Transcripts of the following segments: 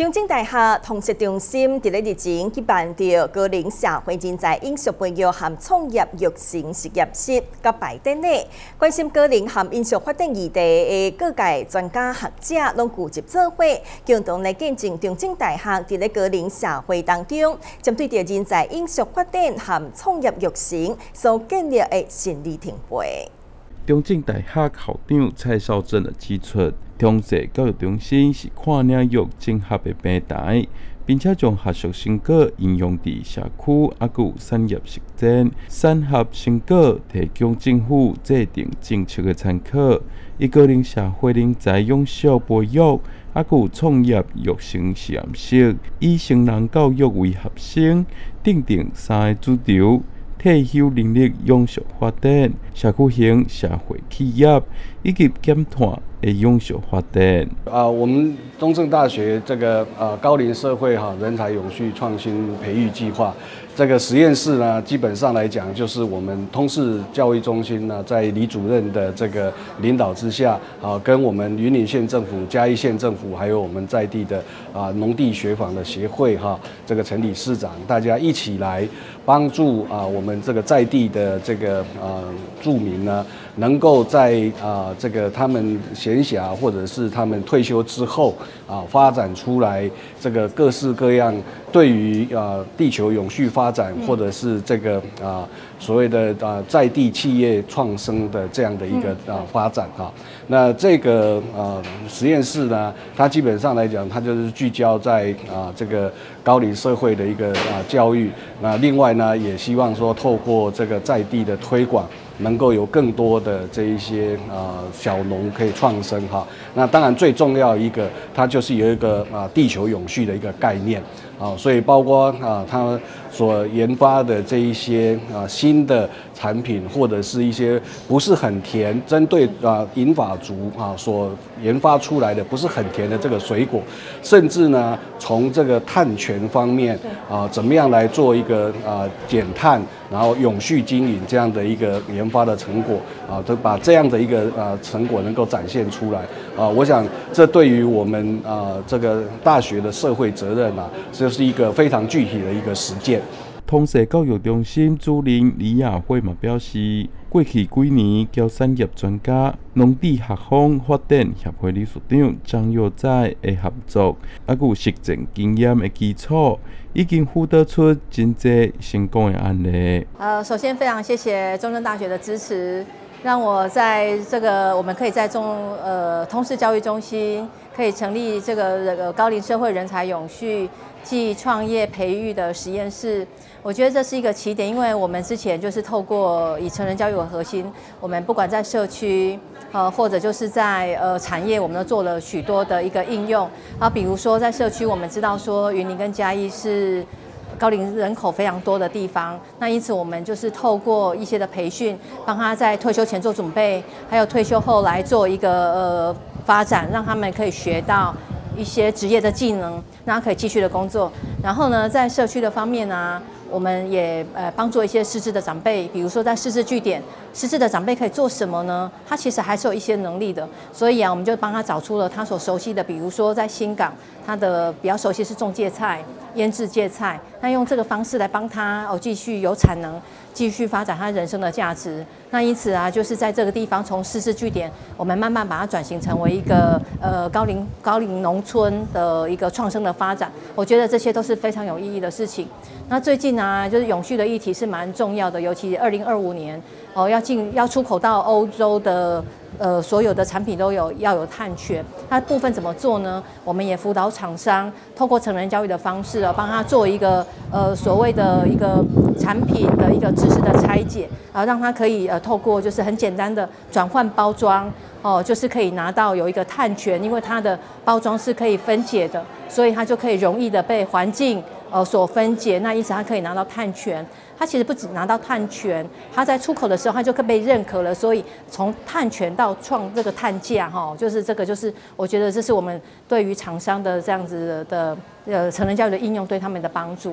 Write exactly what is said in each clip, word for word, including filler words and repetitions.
中正大学通识中心伫咧日前举办着高龄社会人才应属培育和创业育成实验室甲摆展礼，关心高龄和因属发展议题的各界专家学者，拢聚集做伙，共同来见证中正大学伫咧高龄社会当中，针对着人才应属发展和创业育成所建立的新里程碑。 中正大学校长蔡少正的指出，通识教育中心是看领域整合的平台，并且将学术成果应用伫社区，还有产业实践，产学成果提供政府制定政策的参考，以高龄社会人才永续培育，还有创业育成实验室，以成人教育为核心，定定三个主轴。退休能力永续发展、社区型社会企业以及减碳的永续发展。 啊，我们中正大学这个呃高龄社会哈人才永续创新培育计划，这个实验室呢，基本上来讲就是我们通识教育中心呢，在李主任的这个领导之下，啊，跟我们云林县政府、嘉义县政府，还有我们在地的啊农地学坊的协会哈，这个陈理事长，大家一起来帮助啊我们这个在地的这个呃住民呢，能够在啊这个他们闲暇或者是他们退休之后啊，发展出来这个各式各样对于啊地球永续发展，或者是这个啊所谓的啊在地企业创生的这样的一个啊发展哈。那这个啊实验室呢，它基本上来讲，它就是聚焦在啊这个高龄社会的一个啊教育。那另外呢，也希望说透过这个在地的推广，能够有更多的这一些啊小农可以创生哈。那当然最重要一个，它就是有一个啊地球永续的一个概念啊，所以包括啊它所研发的这一些啊新的产品，或者是一些不是很甜，针对啊银发族啊所研发出来的不是很甜的这个水果，甚至呢从这个碳权方面啊怎么样来做一个啊减碳，然后永续经营这样的一个研发的成果啊，都把这样的一个啊成果能够展现出来啊，我想这对于我们啊这个大学的社会责任啊，这是一个非常具体的一个实践。 通识教育中心主任李亚慧嘛表示，过去几年交产业专家、农地学坊发展协会理事长张耀在的合作，还有实践经验的基础，已经辅导出真侪成功的案例。 呃，首先非常谢谢中正大学的支持，让我在这个我们可以在中呃通识教育中心可以成立这个这个高龄社会人才永续暨创业培育的实验室。我觉得这是一个起点，因为我们之前就是透过以成人教育为核心，我们不管在社区，呃，或者就是在呃产业，我们都做了许多的一个应用。啊，比如说在社区，我们知道说云林跟嘉义是高龄人口非常多的地方，那因此我们就是透过一些的培训，帮他在退休前做准备，还有退休后来做一个呃发展，让他们可以学到一些职业的技能，让他可以继续的工作。然后呢，在社区的方面呢，我们也呃帮助一些失智的长辈，比如说在失智据点，失智的长辈可以做什么呢？他其实还是有一些能力的，所以啊，我们就帮他找出了他所熟悉的，比如说在新港，他的比较熟悉是种芥菜、腌制芥菜，那用这个方式来帮他哦继续有产能，继续发展他人生的价值。那因此啊，就是在这个地方从失智据点，我们慢慢把它转型成为一个呃高龄高龄农村的一个创生的发展。我觉得这些都是非常有意义的事情。那最近啊，就是永续的议题是蛮重要的，尤其二零二五年哦要进要出口到欧洲的呃所有的产品都有要有碳权。它部分怎么做呢？我们也辅导厂商透过成人教育的方式啊，帮他做一个呃所谓的一个产品的一个知识的拆解啊，让他可以呃透过就是很简单的转换包装哦，就是可以拿到有一个碳权，因为它的包装是可以分解的，所以它就可以容易的被环境呃所分解，那因此它可以拿到碳权。它其实不只拿到碳权，它在出口的时候它就被认可了，所以从碳权到创这个碳价哈，就是这个就是我觉得这是我们对于厂商的这样子的呃成人教育的应用对他们的帮助。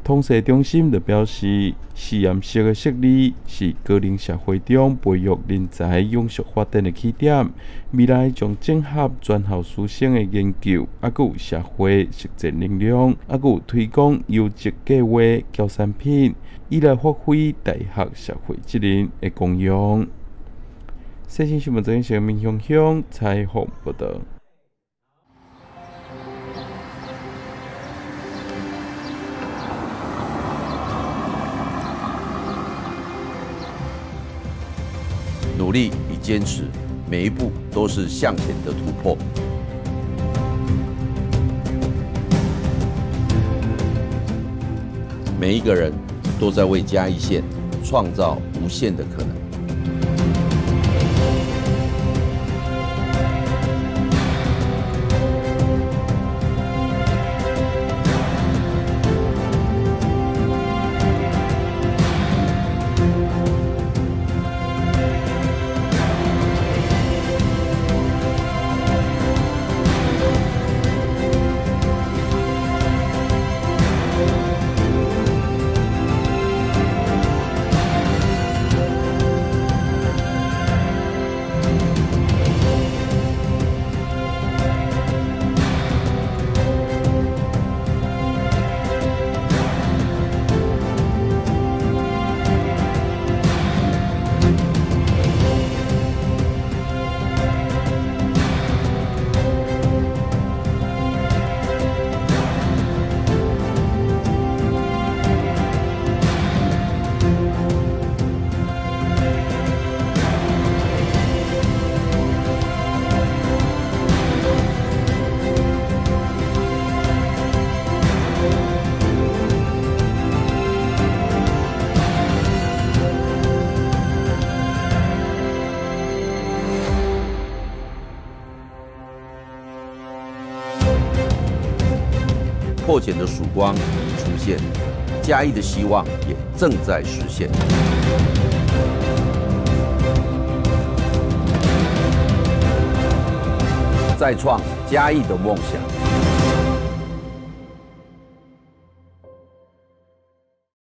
统社中心就表示，实验室的设立是高龄社会中培育人才永续发展的起点，未来将整合全校师生的研究，啊，佮有社会实践能量，啊，佮有推广优质计划、交产品，以来发挥大学社会责任的功用。细新新闻资讯民雄乡采访报道。 努力与坚持，每一步都是向前的突破。每一个人都在为嘉义县创造无限的可能。破茧的曙光已出现，嘉义的希望也正在实现。再创嘉义的梦想。